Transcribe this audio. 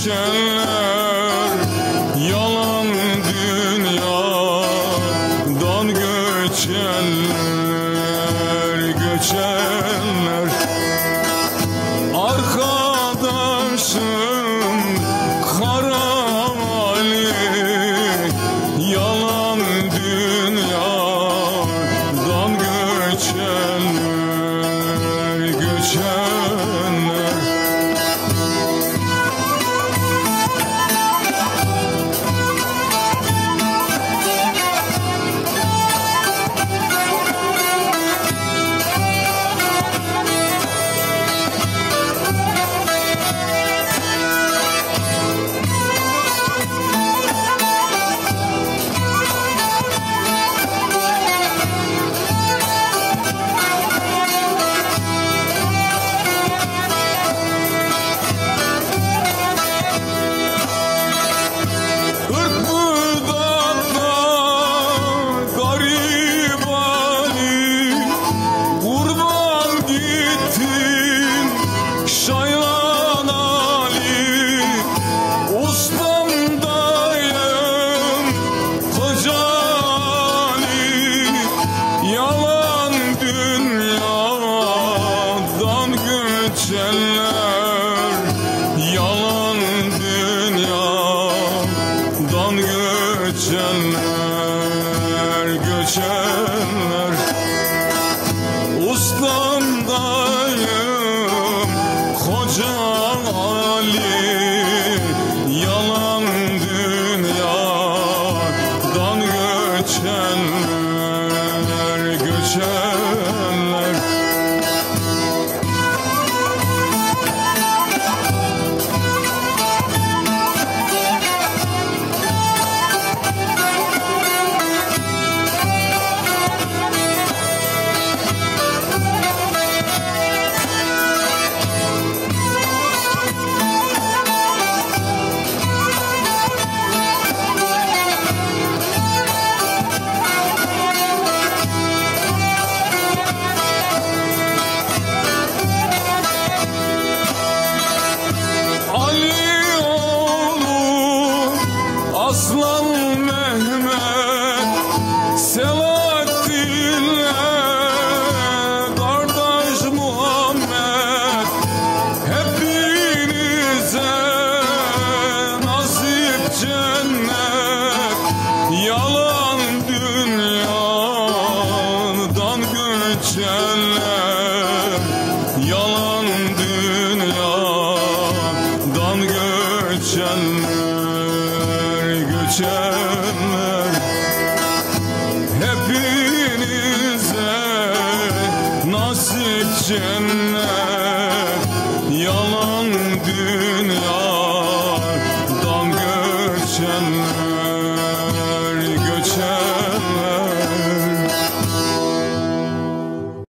göçenler, yalan dünyadan göçenler, göçenler. Arkadaşım kara Ali, yalan dünyadan göçenler, göçenler. Yalan dünyadan göçenler, göçenler. Ustam dayım Koca Ali, yalan dünyadan göçenler, göçenler. Aslan Mehmet, Selahattin'le kardeş Muhammed, hepinize nasip cennet. Yalan dünyadan göçenler, yalan dünyadan göçenler, göçenler. Hepinize nasip cennet, yalan dünyadan göçenler.